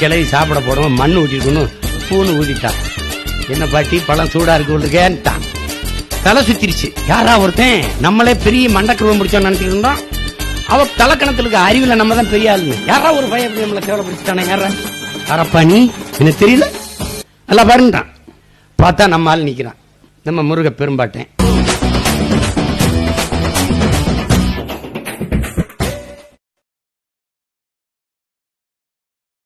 கிளவி சாப்பிட போடுவோம், மண்ணு ஊட்டிருக்கணும், பூன்னு ஊதிட்டான். என்ன பாட்டி பழம் சூடா இருக்கு உள்ளுக்கேன்ட்டான். தலை சுத்திருச்சு. யாரா ஒருத்தன் நம்மளே பெரிய மண்டக்குருவம் முடிச்சோம் நினைச்சிட்டு இருந்தோம். அவ தலைக்கணத்துல அறிவுல நம்ம தான் பெரிய ஆளுங்க. யாரா ஒரு பையன் நம்மளை கேவலப்படுத்திட்டானே, யாரா யாரப்பா நீ, எனக்கு தெரியல, நல்லா பாருன்றான். பார்த்தா நம்ம ஆள் நிக்கிறான், நம்ம முருக பெரும்பாட்டேன்.